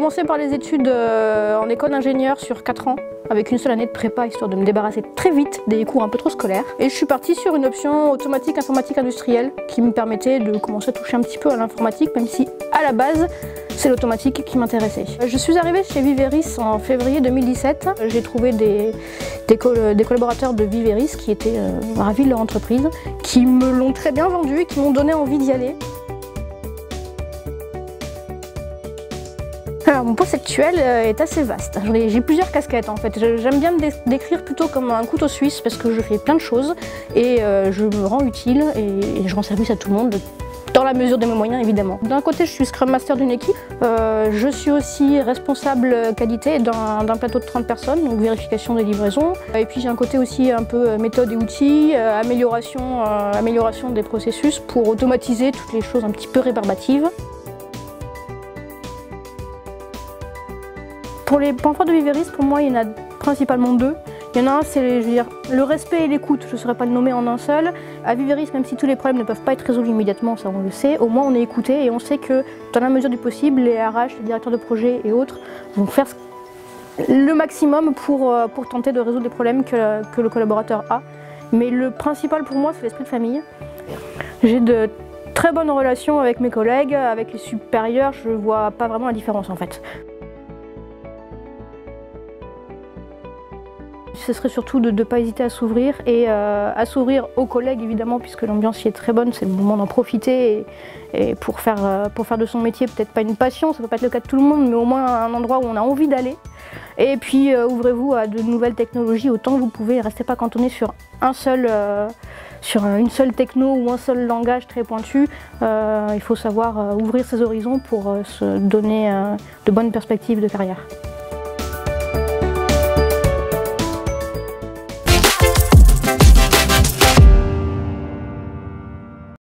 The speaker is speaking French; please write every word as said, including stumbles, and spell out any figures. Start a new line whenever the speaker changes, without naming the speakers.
commencé par les études euh, en école d'ingénieur sur quatre ans, avec une seule année de prépa, histoire de me débarrasser très vite des cours un peu trop scolaires. Et je suis partie sur une option automatique informatique industrielle qui me permettait de commencer à toucher un petit peu à l'informatique, même si à la base, c'est l'automatique qui m'intéressait. Je suis arrivée chez Viveris en février deux mille dix-sept. J'ai trouvé des, des, col des collaborateurs de Viveris qui étaient euh, ravis de leur entreprise, qui me l'ont très bien vendu et qui m'ont donné envie d'y aller. Alors, mon poste actuel est assez vaste. J'ai plusieurs casquettes en fait. J'aime bien me décrire plutôt comme un couteau suisse parce que je fais plein de choses et euh, je me rends utile et, et je rends service à tout le monde, dans la mesure de mes moyens évidemment. D'un côté, je suis Scrum Master d'une équipe. Euh, je suis aussi responsable qualité d'un plateau de trente personnes, donc vérification des livraisons. Et puis j'ai un côté aussi un peu méthode et outils, euh, amélioration, euh, amélioration des processus pour automatiser toutes les choses un petit peu rébarbatives. Pour les points forts de Viveris, pour moi, il y en a principalement deux. Il y en a un, c'est le respect et l'écoute. Je ne saurais pas le nommer en un seul. À Viveris, même si tous les problèmes ne peuvent pas être résolus immédiatement, ça on le sait, au moins on est écouté et on sait que dans la mesure du possible, les R H, les directeurs de projet et autres vont faire le maximum pour, pour tenter de résoudre les problèmes que, que le collaborateur a. Mais le principal pour moi, c'est l'esprit de famille. J'ai de très bonnes relations avec mes collègues, avec les supérieurs, je ne vois pas vraiment la différence en fait. Ce serait surtout de ne pas hésiter à s'ouvrir et euh, à s'ouvrir aux collègues évidemment, puisque l'ambiance y est très bonne, c'est le moment d'en profiter et, et pour, faire, euh, pour faire de son métier peut-être pas une passion, ça ne peut pas être le cas de tout le monde, mais au moins un endroit où on a envie d'aller. Et puis euh, ouvrez-vous à de nouvelles technologies autant que vous pouvez, restez pas cantonné sur un seul, euh, sur une seule techno ou un seul langage très pointu. Euh, il faut savoir euh, ouvrir ses horizons pour euh, se donner euh, de bonnes perspectives de carrière.